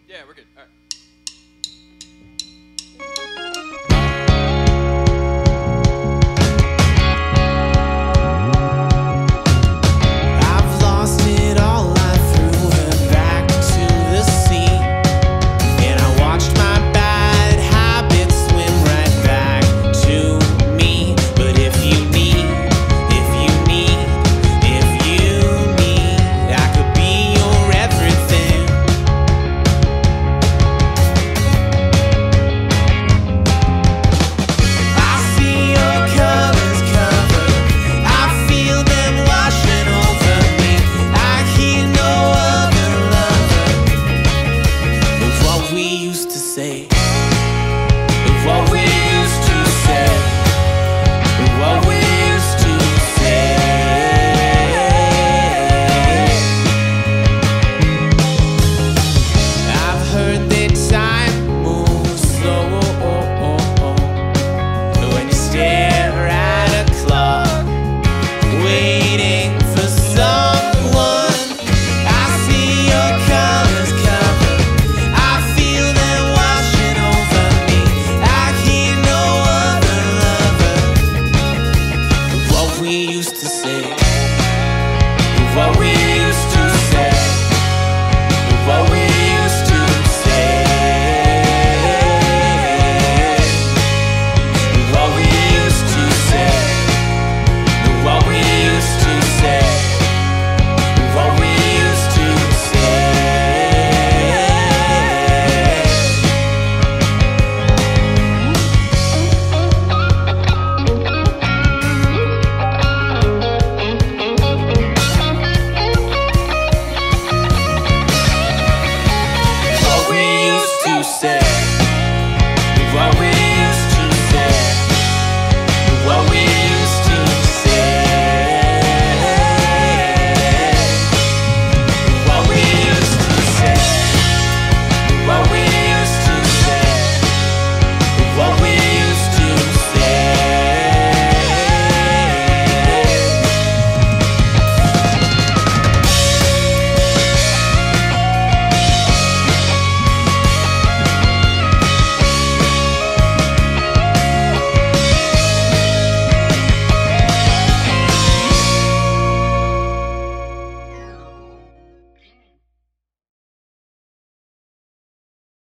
Yeah, we're good. All right. What we used to say, what we used to say. I've heard that time moves slow when you stare at a clock, waiting for someone. I see your colors cover, I feel them washing over me. I hear no other lover. What we used to say, what we used to say, what we used to say, what we used to say, what we used to say, what we used to say. What we used to say.